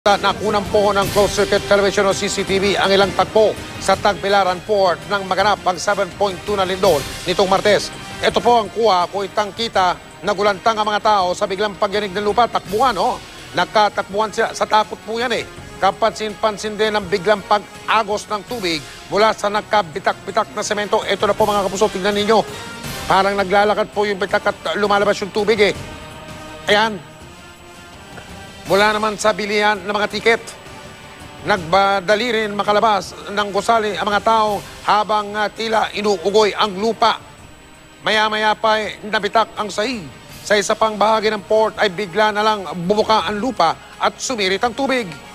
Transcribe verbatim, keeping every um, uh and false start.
Nakunan po ng closed-circuit television o C C T V ang ilang tagpo sa Tagbilaran Port nang maganap ang seven point two na lindol nitong Martes. Ito po ang kuha po itang kita na gulantang ang mga tao sa biglang pagyanig ng lupa. Takbuhan, no? Nagkatakbuhan sila. Sa takot po yan eh. Kapansin-pansin din ang biglang pag-agos ng tubig mula sa nagkabitak-bitak na semento. Ito na po mga kapuso, tingnan ninyo. Parang naglalakad po yung bitak at lumalabas yung tubig eh. Ayan. Mula naman sa bilihan ng mga tiket, nagbadali rin makalabas ng gusali ang mga tao habang uh, tila inuugoy ang lupa. Maya-maya pa eh, nabitak ang sahig. Sa isa pang bahagi ng port ay bigla na lang bumuka ang lupa at sumirit ang tubig.